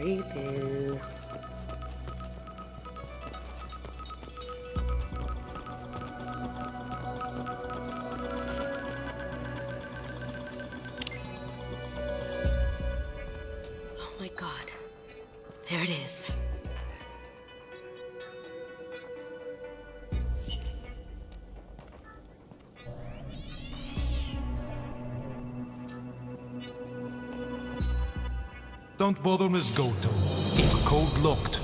Creepy. Oh my God. There it is. Don't bother, Miss Goto. It's code locked.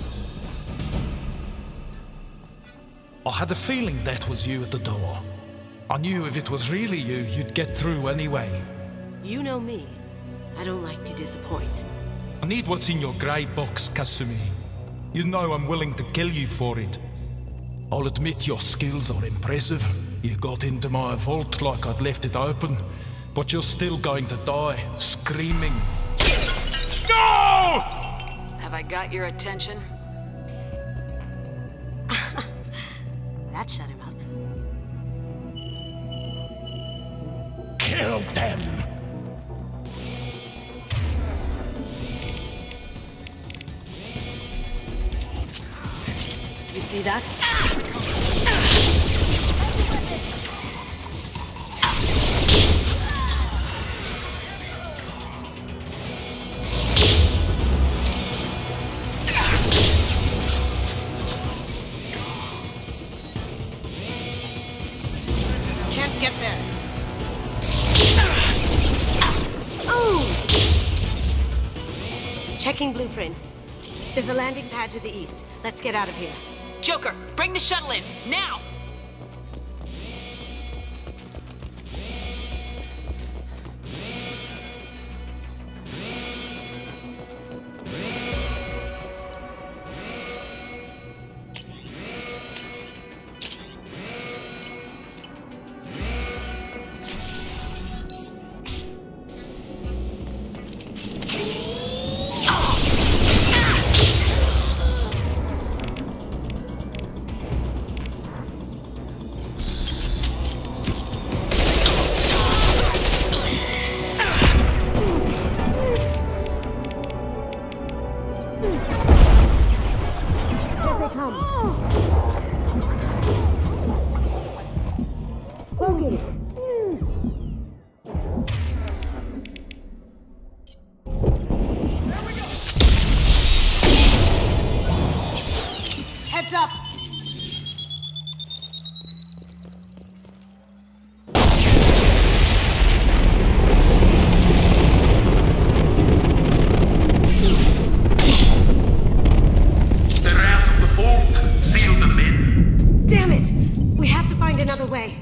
I had a feeling that was you at the door. I knew if it was really you, you'd get through anyway. You know me. I don't like to disappoint. I need what's in your grey box, Kasumi. You know I'm willing to kill you for it. I'll admit your skills are impressive. You got into my vault like I'd left it open, but you're still going to die, screaming. No! Have I got your attention? That shut him up. Kill them! You see that? Can't get there. Oh! Checking blueprints. There's a landing pad to the east. Let's get out of here. Joker, bring the shuttle in, now! Heads up! They're out of the vault. Seal them in. Damn it! We have to find another way.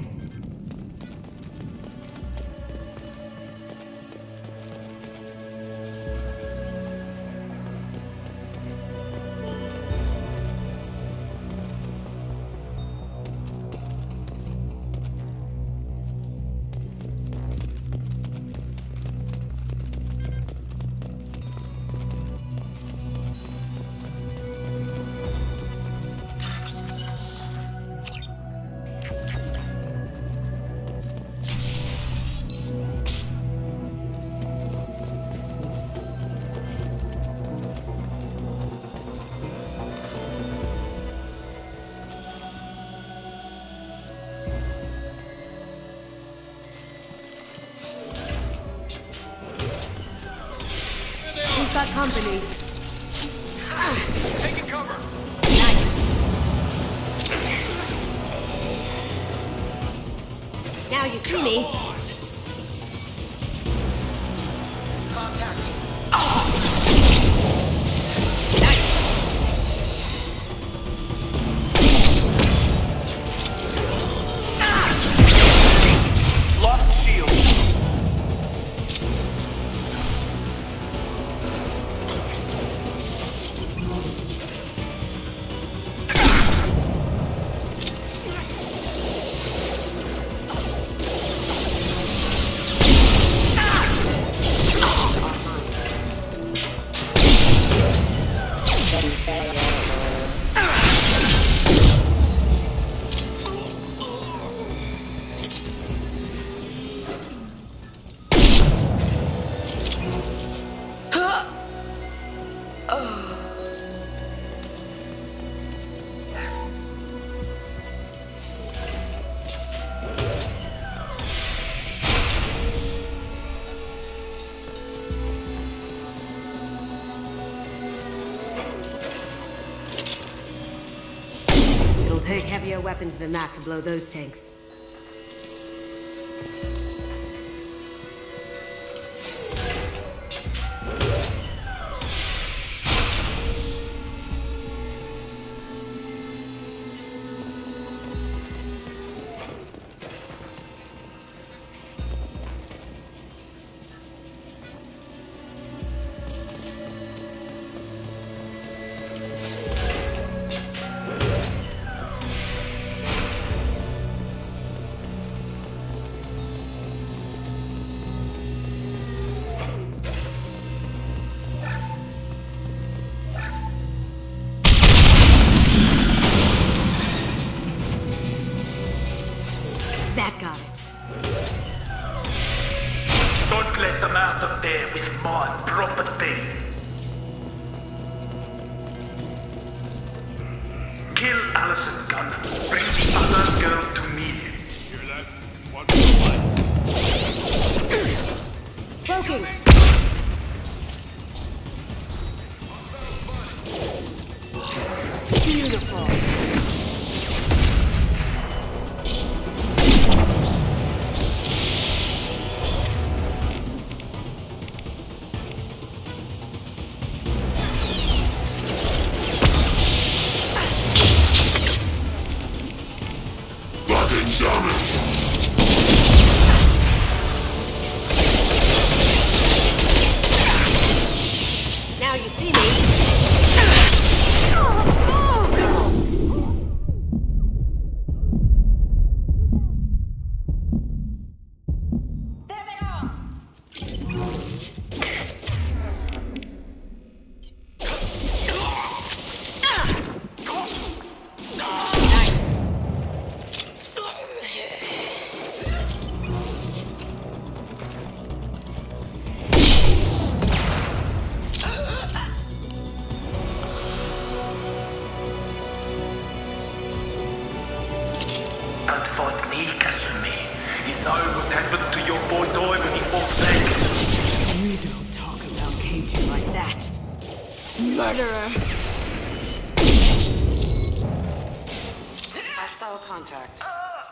We've got company. Taking cover. Now you see me. Contact. Lost shield. It'll take heavier weapons than that to blow those tanks. That got it. Don't let them out of there with my property. Kill Allison Gunn. Bring the other girl to me. Hear that? One. Cloaking! Beautiful. Now you see me. Don't fight me, Kasumi. You know what happened to your boy Doi when he fought back. You don't talk about Keiji like that. Murderer! Hostile contact.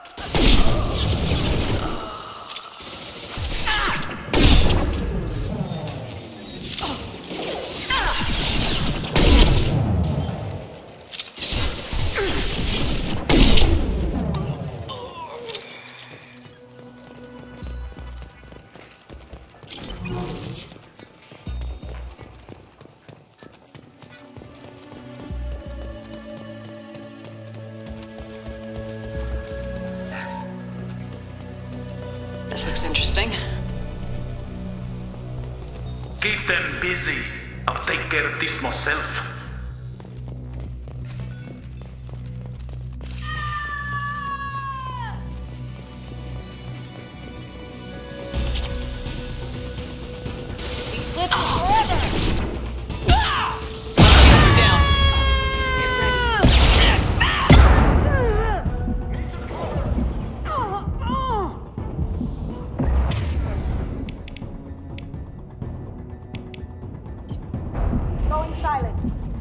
This looks interesting. Keep them busy. I'll take care of this myself. Going silent.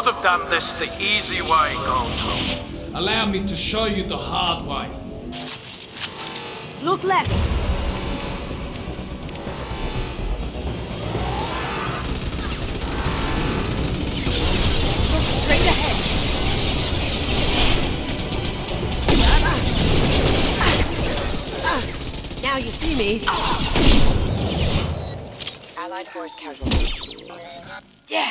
could have done this the easy way, Gold. Allow me to show you the hard way. Look left. Look straight ahead. Now you see me. Allied force casualty. Yeah.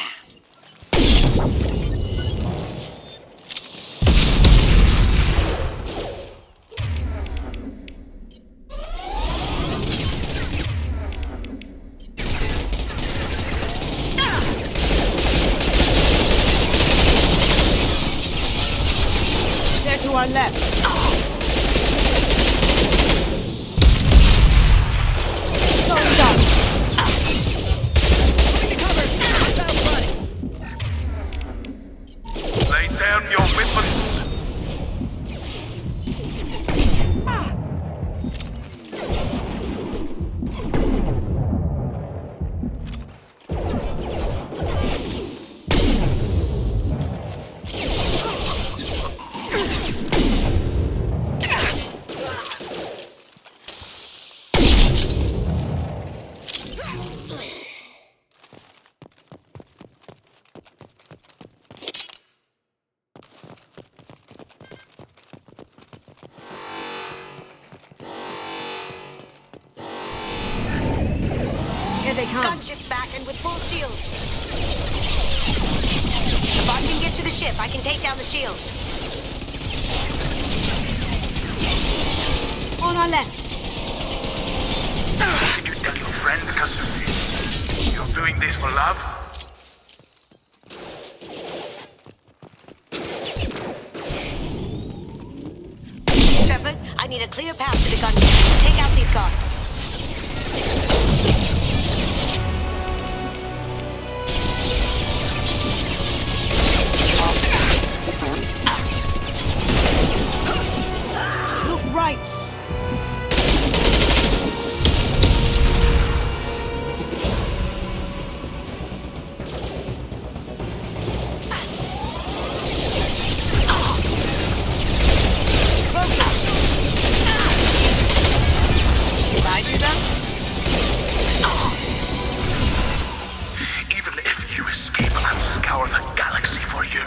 They're to our left. Going down. Lay down your weapons. Here they come. Gunship back and with full shield. If I can get to the ship, I can take down the shield. On our left. Did you tell your friend, Kasumi? You're doing this for love? Shepard, I need a clear path to the gunship. Take out these guards. Look right. Did I do that? Even if you escape, I'll scour the galaxy for you.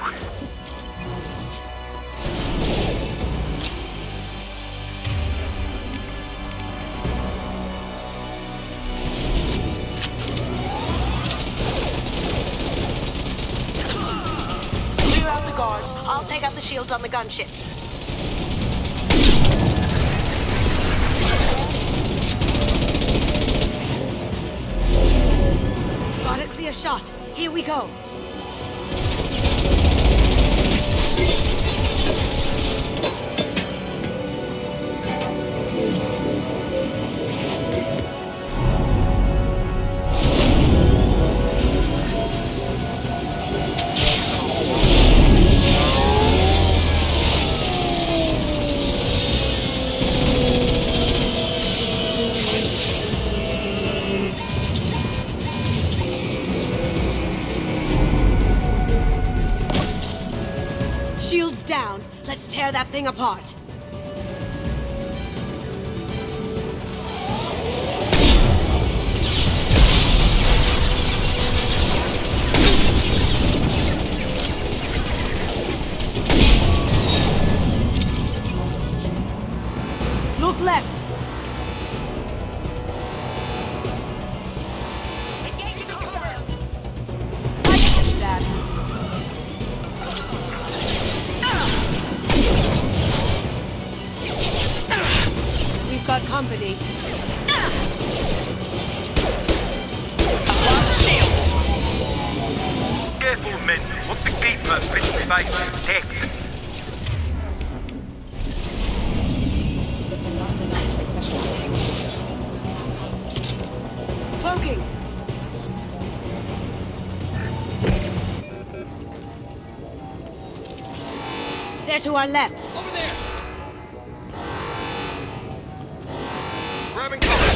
Clear out the guards. I'll take out the shields on the gunship. Got a clear shot. Here we go. Shields down. Let's tear that thing apart. Look left. Engage the cover! I can that. We've got company. Careful, men. What the keeper pretty face protect? System not designed for special settings. Cloaking. They're to our left. Over there! Grabbing cover.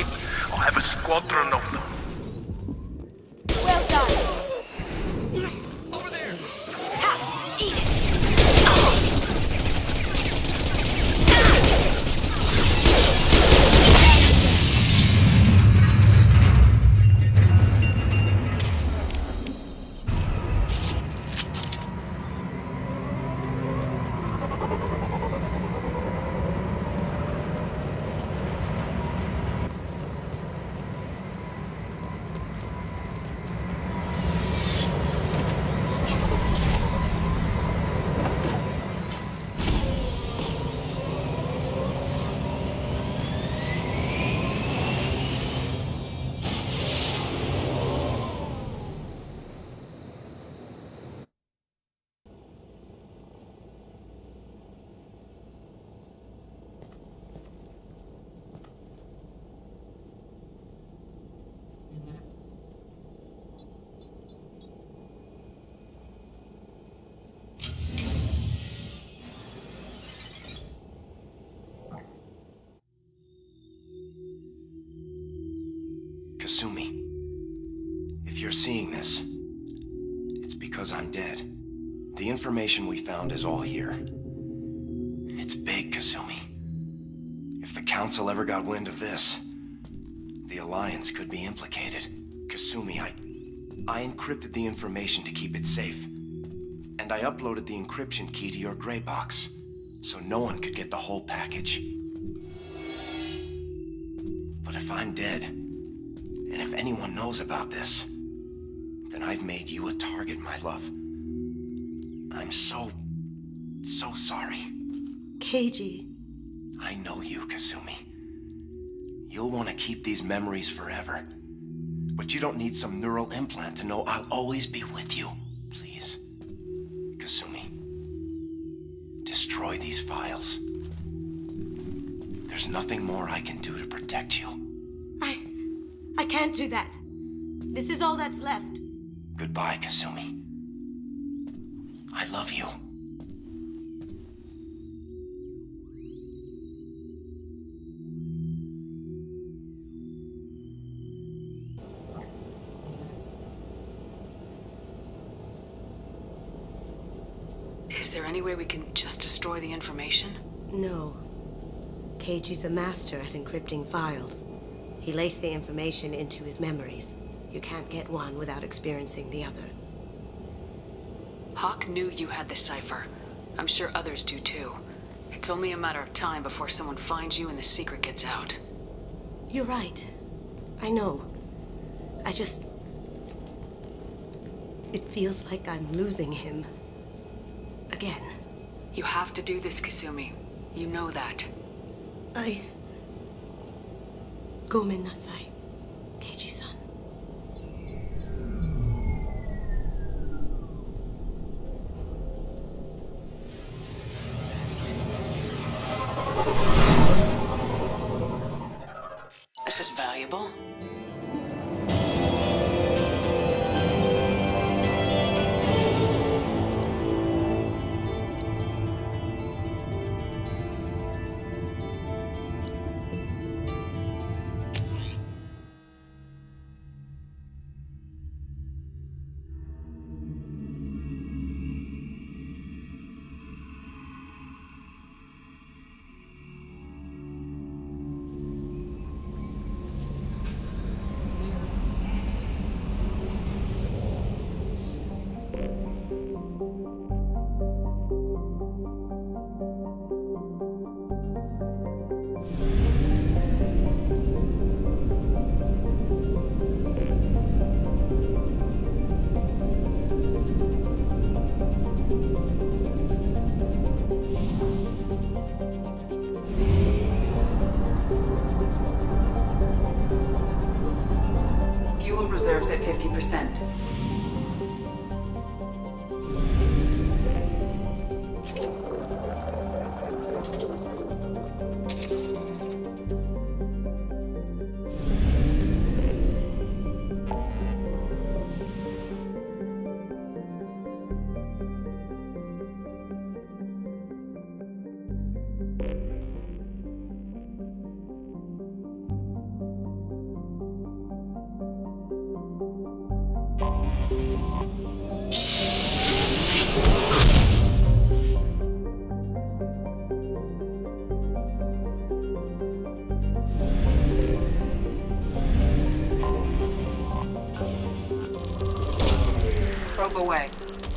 I have a squadron of them. Well done. Over there! Ha! Eat it! Kasumi, if you're seeing this, it's because I'm dead. The information we found is all here. It's big, Kasumi. If the Council ever got wind of this, the Alliance could be implicated. Kasumi, I encrypted the information to keep it safe. And I uploaded the encryption key to your gray box, so no one could get the whole package. But if I'm dead, and if anyone knows about this, then I've made you a target, my love. I'm so sorry. Keiji. I know you, Kasumi. You'll want to keep these memories forever. But you don't need some neural implant to know I'll always be with you. Please, Kasumi, destroy these files. There's nothing more I can do to protect you. I can't do that. This is all that's left. Goodbye, Kasumi. I love you. Is there any way we can just destroy the information? No. Keiji's a master at encrypting files. He laced the information into his memories. You can't get one without experiencing the other. Hawk knew you had the cipher. I'm sure others do too. It's only a matter of time before someone finds you and the secret gets out. You're right. I know. It feels like I'm losing him. Again. You have to do this, Kasumi. You know that. Gomen nasai, Keiji-san. This is valuable. Reserves at 50%. Probe away.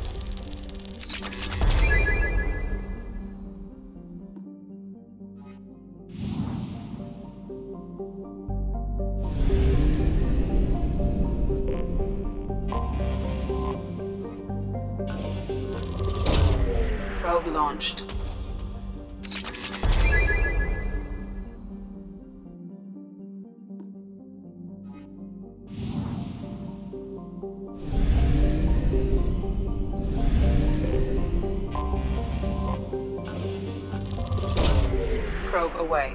Probe launched. Probe away.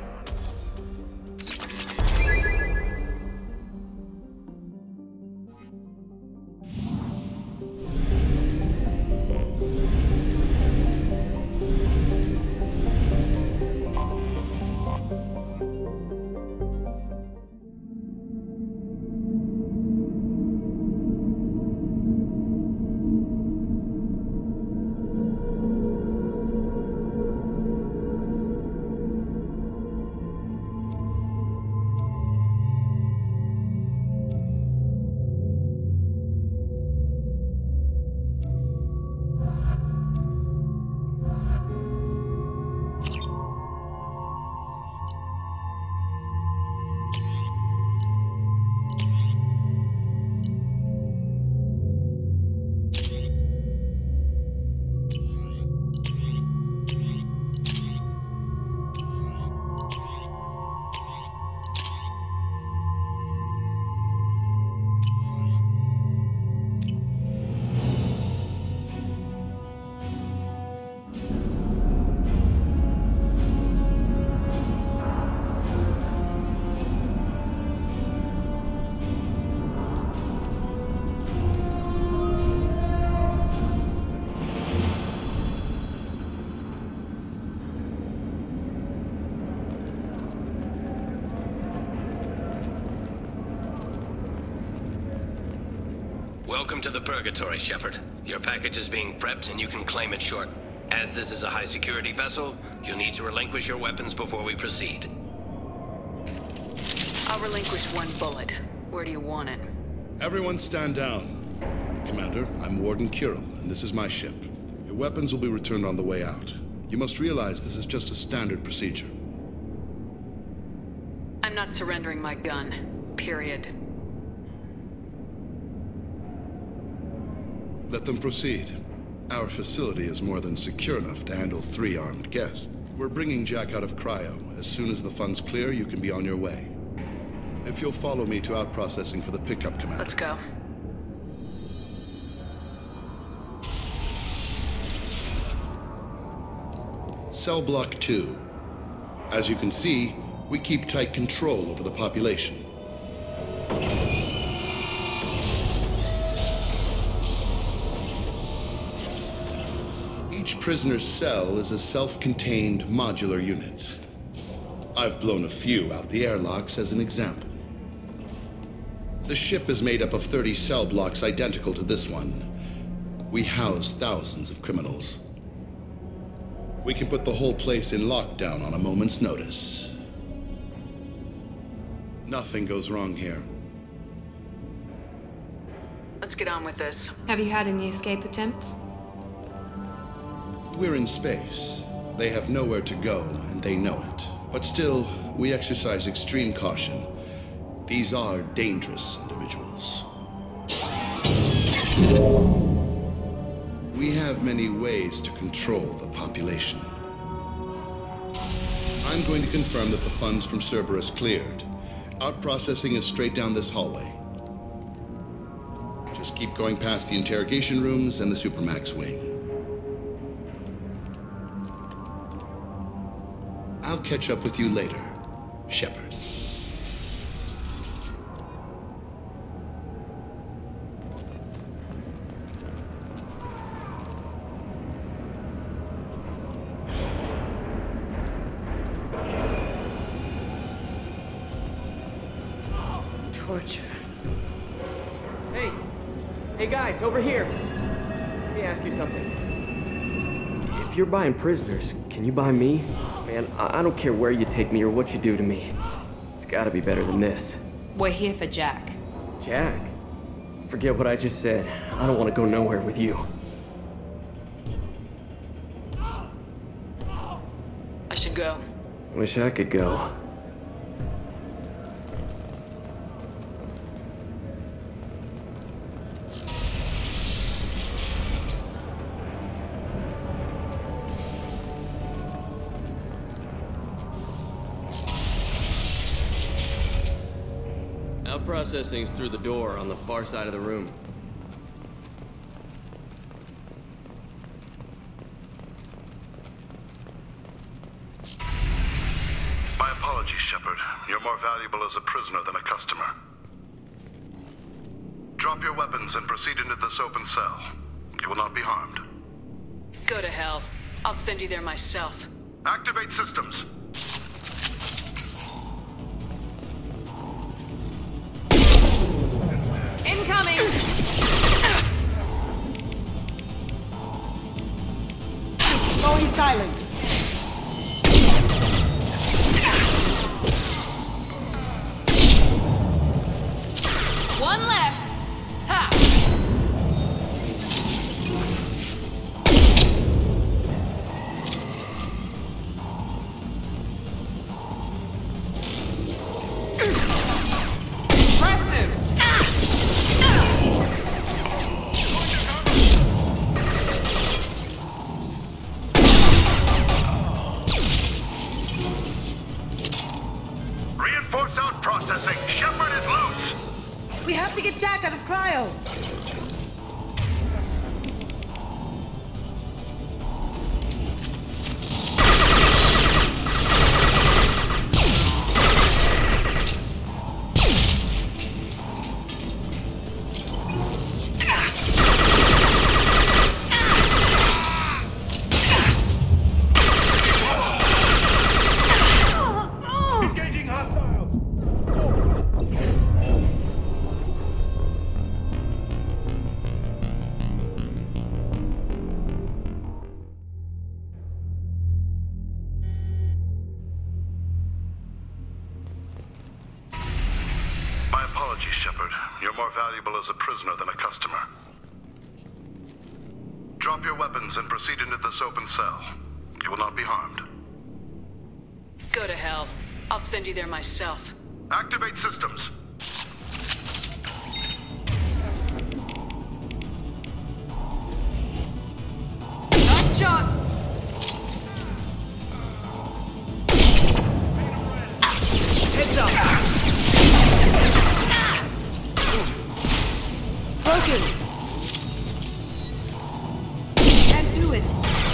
Welcome to the Purgatory, Shepard. Your package is being prepped and you can claim it short. As this is a high-security vessel, you'll need to relinquish your weapons before we proceed. I'll relinquish one bullet. Where do you want it? Everyone stand down. Commander, I'm Warden Kirill, and this is my ship. Your weapons will be returned on the way out. You must realize this is just a standard procedure. I'm not surrendering my gun. Period. Let them proceed. Our facility is more than secure enough to handle 3 armed guests. We're bringing Jack out of cryo. As soon as the funds clear, you can be on your way. If you'll follow me to out-processing for the pickup, Commander. Let's go. Cell Block 2. As you can see, we keep tight control over the population. Each prisoner's cell is a self-contained modular unit. I've blown a few out the airlocks as an example. The ship is made up of 30 cell blocks identical to this one. We house thousands of criminals. We can put the whole place in lockdown on a moment's notice. Nothing goes wrong here. Let's get on with this. Have you had any escape attempts? We're in space. They have nowhere to go, and they know it. But still, we exercise extreme caution. These are dangerous individuals. We have many ways to control the population. I'm going to confirm that the funds from Cerberus cleared. Out-processing is straight down this hallway. Just keep going past the interrogation rooms and the Supermax wing. I'll catch up with you later, Shepard. Torture. Hey guys, over here. Let me ask you something. If you're buying prisoners, can you buy me? Man, I don't care where you take me or what you do to me. It's gotta be better than this. We're here for Jack. Jack? Forget what I just said. I don't want to go nowhere with you. I should go. Wish I could go. Processing's through the door on the far side of the room. My apologies, Shepard. You're more valuable as a prisoner than a customer. Drop your weapons and proceed into this open cell. You will not be harmed. Go to hell. I'll send you there myself. Activate systems. Incoming! Going silent. One left. Ha! Reinforce out processing. Shepard is loose. We have to get Jack out of cryo. My apologies, Shepard. You're more valuable as a prisoner than a customer. Drop your weapons and proceed into this open cell. You will not be harmed. Go to hell. I'll send you there myself. Activate systems. Nice shot! Heads up! Broken! Can't do it!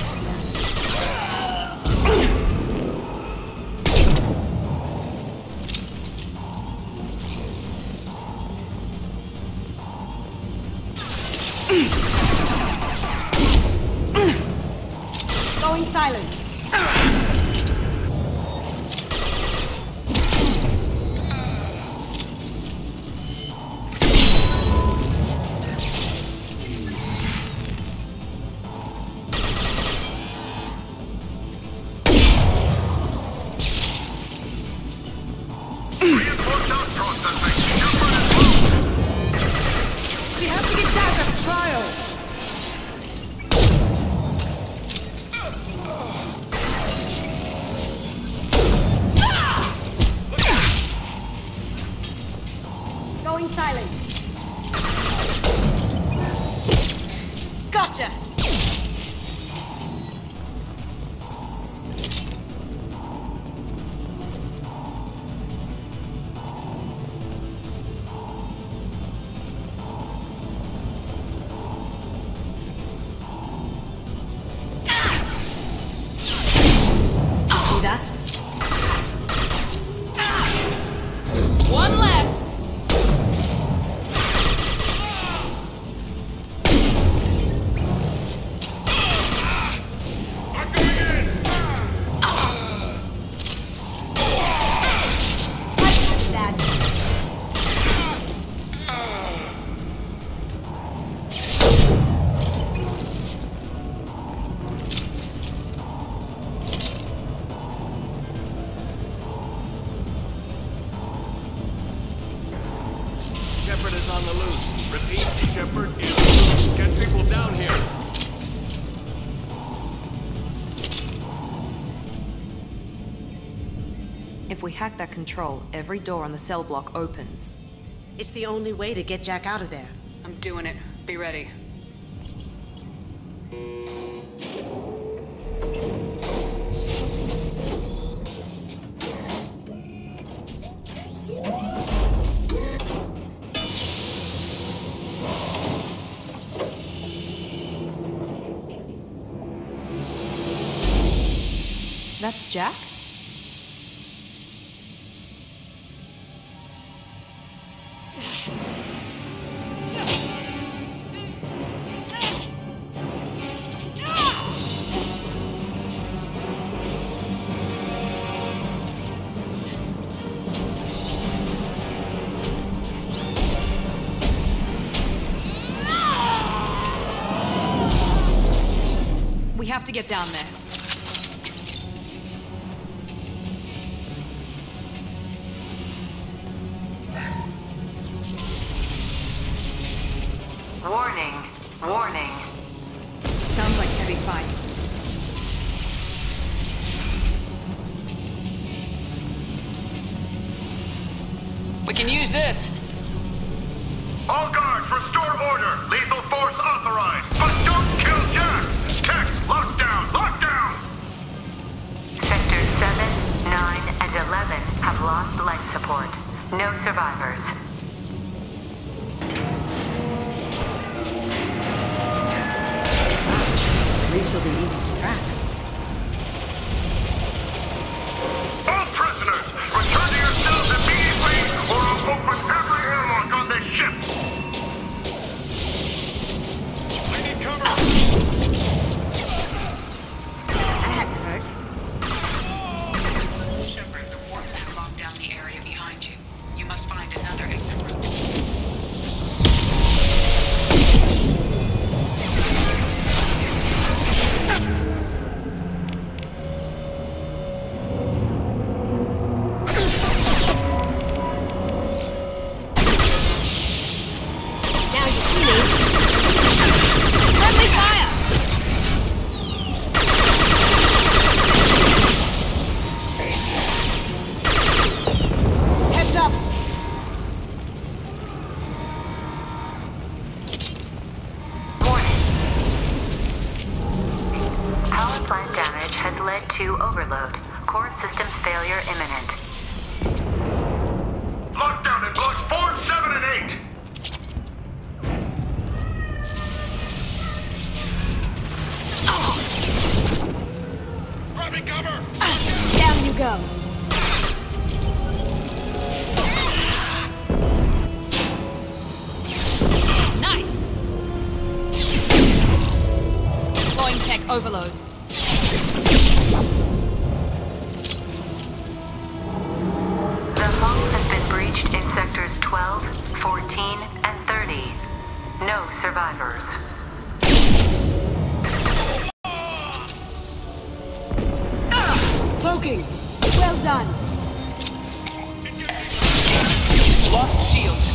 Going silent. Reinforce out processing. Shepard is loose. We have to get Jack out of cryo. Going silent. Gotcha! See that? One less! Shepard is on the loose. Repeat, Shepard is loose. Get people down here. If we hack that control, every door on the cell block opens. It's the only way to get Jack out of there. I'm doing it. Be ready. That's Jack? We have to get down there. Warning. Warning. Sounds like heavy fight. We can use this. All guards, restore order. Lethal force authorized. But don't kill Jack. Tex, lockdown, lockdown. Sectors 7, 9, and 11 have lost life support. No survivors. At least she'll be easy to track. All prisoners, return to your cells immediately, or I'll open every airlock on this ship. I need cover. That had to hurt. Shepard, the warden has locked down the area behind you. You must find another exit route. Overload. Core systems failure imminent. Lockdown in blocks 4, 7, and 8. Grabbing cover. Down you go. Nice! Deploying tech overload. Breached in sectors 12, 14, and 30. No survivors. Cloaking! Well done! Lost shields.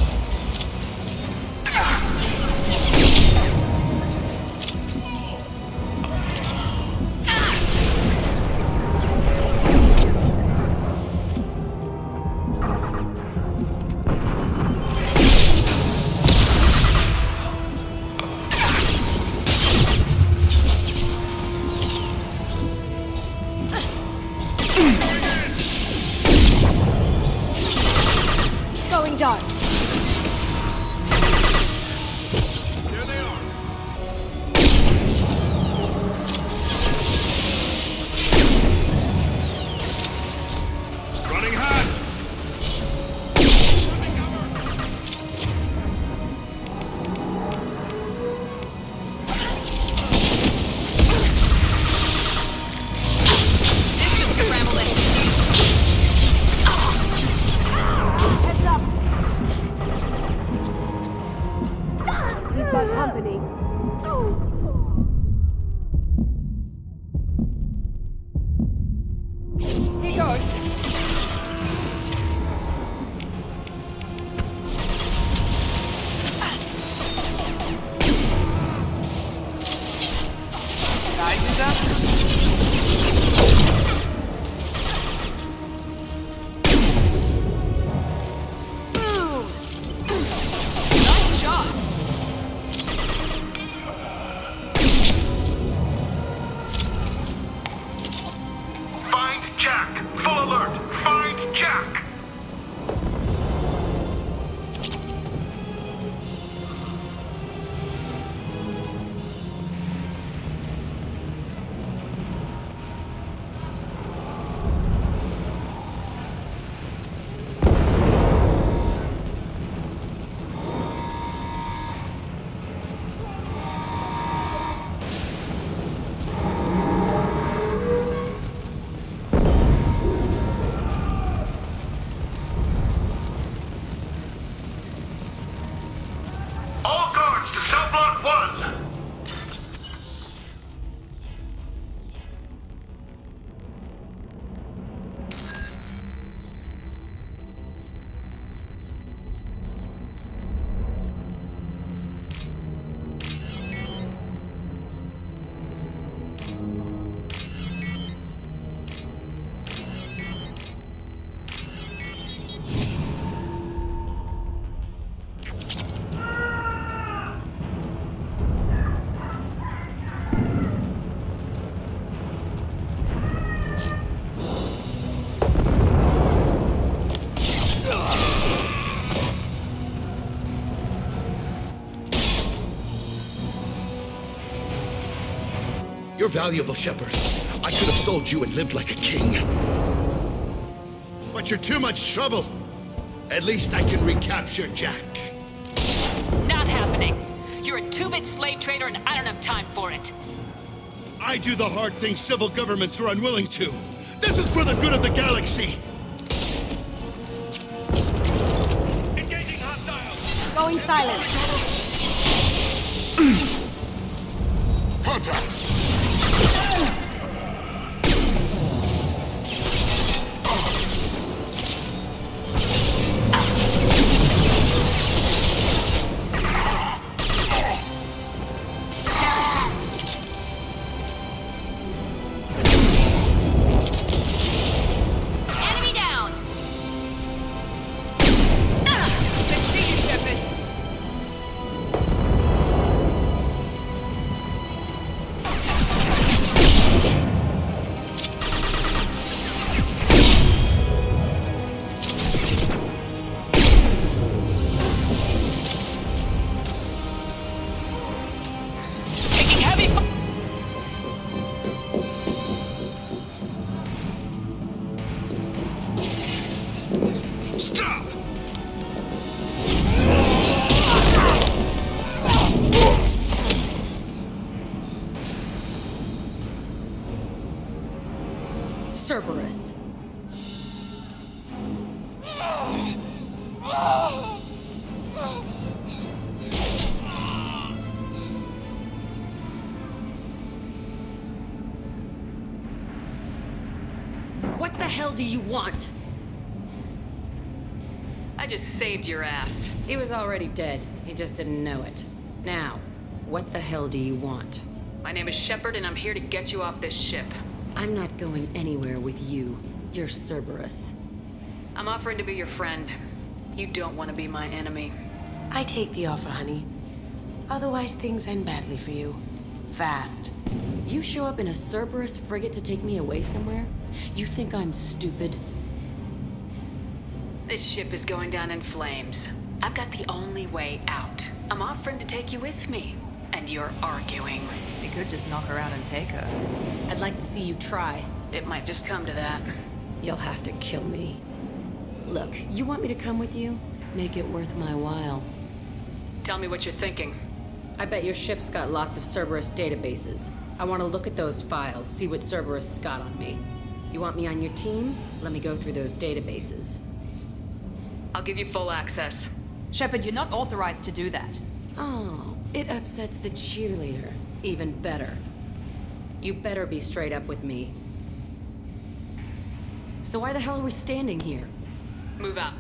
1. You're valuable, Shepard. I could have sold you and lived like a king. But you're too much trouble. At least I can recapture Jack. Not happening. You're a two-bit slave trader and I don't have time for it. I do the hard things civil governments are unwilling to. This is for the good of the galaxy. Engaging hostiles. Going silent. Contact. Cerberus. What the hell do you want? I just saved your ass. He was already dead. He just didn't know it. Now, what the hell do you want? My name is Shepard and I'm here to get you off this ship. I'm not going anywhere with you. You're Cerberus. I'm offering to be your friend. You don't want to be my enemy. I take the offer, honey. Otherwise, things end badly for you. Fast. You show up in a Cerberus frigate to take me away somewhere? You think I'm stupid? This ship is going down in flames. I've got the only way out. I'm offering to take you with me. And you're arguing. We could just knock her out and take her. I'd like to see you try. It might just come to that. You'll have to kill me. Look, you want me to come with you? Make it worth my while. Tell me what you're thinking. I bet your ship's got lots of Cerberus databases. I want to look at those files, see what Cerberus has got on me. You want me on your team? Let me go through those databases. I'll give you full access. Shepard, you're not authorized to do that. Oh, it upsets the cheerleader. Even better. You better be straight up with me. So why the hell are we standing here? Move out.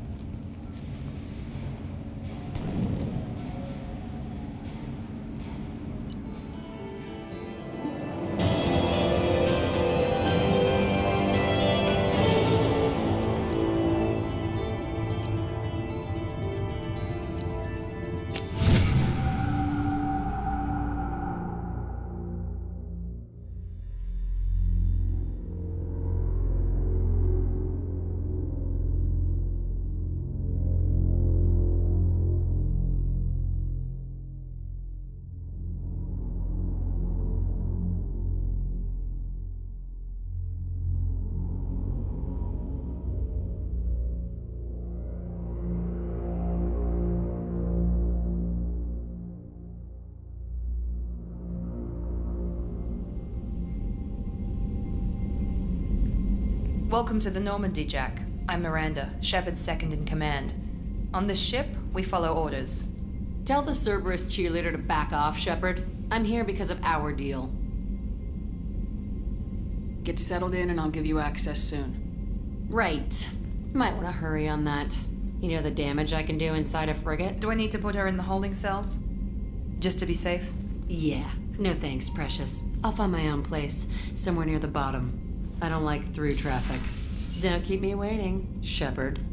Welcome to the Normandy, Jack. I'm Miranda, Shepard's second in command. On this ship, we follow orders. Tell the Cerberus cheerleader to back off, Shepard. I'm here because of our deal. Get settled in and I'll give you access soon. Right. Might want to hurry on that. You know the damage I can do inside a frigate? Do I need to put her in the holding cells? Just to be safe? Yeah. No thanks, precious. I'll find my own place, somewhere near the bottom. I don't like through traffic. Don't keep me waiting, Shepard.